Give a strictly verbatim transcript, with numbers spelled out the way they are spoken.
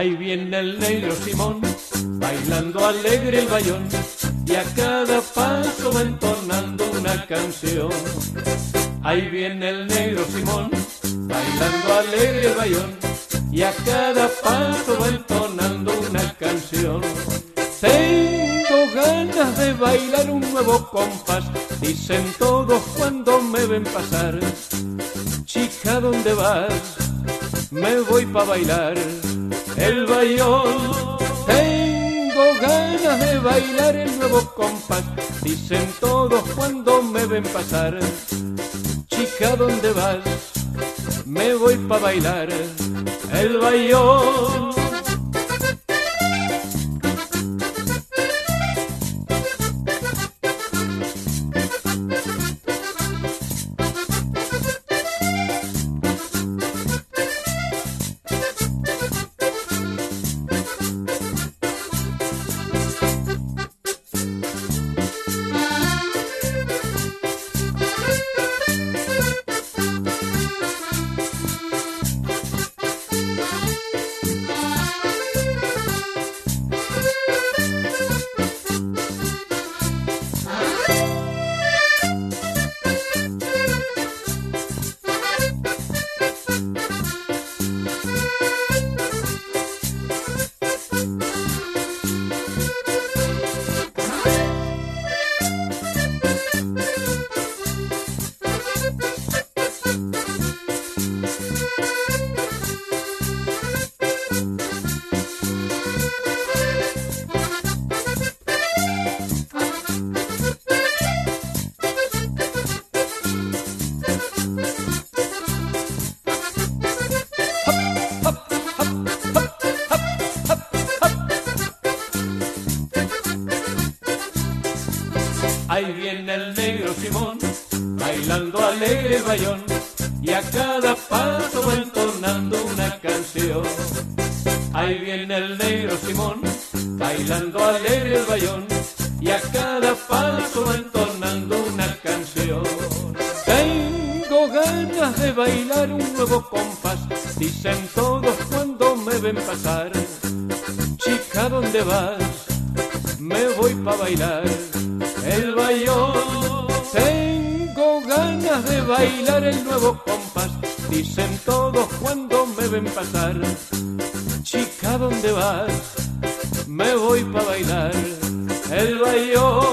Ahí viene el negro Simón, bailando alegre el bayón, y a cada paso va entonando una canción. Ahí viene el negro Simón, bailando alegre el bayón, y a cada paso va entonando una canción. Tengo ganas de bailar un nuevo compás, dicen todos cuando me ven pasar. Chica, ¿dónde vas? Me voy pa' bailar el bayón. Tengo ganas de bailar el nuevo compás, dicen todos cuando me ven pasar. Chica, ¿dónde vas? Me voy pa' bailar el bayón. Ahí viene el negro Simón, bailando alegre el bayón, y a cada paso va entonando una canción. Ahí viene el negro Simón, bailando alegre el bayón, y a cada paso va entonando una canción. Tengo ganas de bailar un nuevo compás, dicen todos cuando me ven pasar. Chica, ¿dónde vas? Me voy pa' bailar el bayón. Tengo ganas de bailar el nuevo compás, dicen todos cuando me ven pasar. Chica, ¿dónde vas? Me voy pa' bailar el bayón.